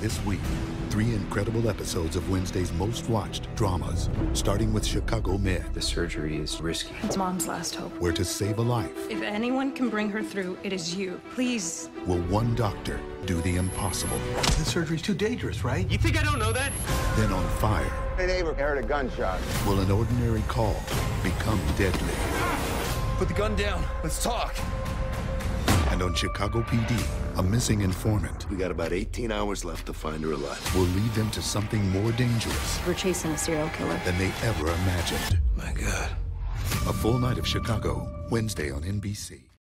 this week. 3 incredible episodes of Wednesday's most watched dramas, starting with Chicago Med. The surgery is risky. It's Mom's last hope. Where to save a life. If anyone can bring her through, it is you. Please. Will one doctor do the impossible? This surgery's too dangerous, right? You think I don't know that? Then on fire. My neighbor heard a gunshot. Will an ordinary call become deadly? Put the gun down. Let's talk. And on Chicago PD, a missing informant We got about 18 hours left to find her alive. will lead them to something more dangerous We're chasing a serial killer. than they ever imagined. My God. A full night of Chicago, Wednesday on NBC.